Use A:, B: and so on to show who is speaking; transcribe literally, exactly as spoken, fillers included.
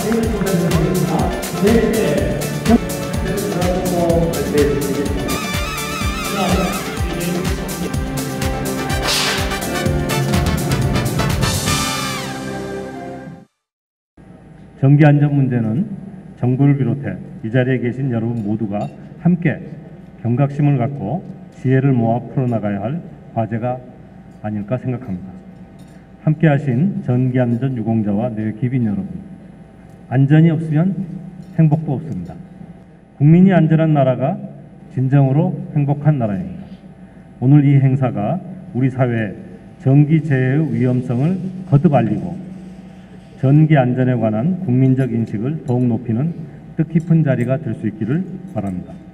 A: 전기 안전 문제는 정부를 비롯해 이 자리에 계신 여러분 모두가 함께 경각심을 갖고 지혜를 모아 풀어나가야 할 과제가 아닐까 생각합니다. 함께 하신 전기안전 유공자와 내 기빈 여러분, 안전이 없으면 행복도 없습니다. 국민이 안전한 나라가 진정으로 행복한 나라입니다. 오늘 이 행사가 우리 사회에 전기재해의 위험성을 거듭 알리고 전기 안전에 관한 국민적 인식을 더욱 높이는 뜻깊은 자리가 될 수 있기를 바랍니다.